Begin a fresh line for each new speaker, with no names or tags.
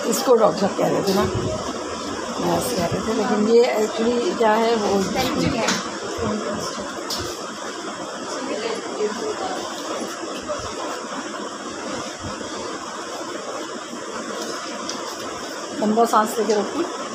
इसको डॉक्टर साहब कह रहे थे ना, मैथ्स कह रहे थे, लेकिन ये एक्चुअली क्या है वो लंबा सांस लेके रखो।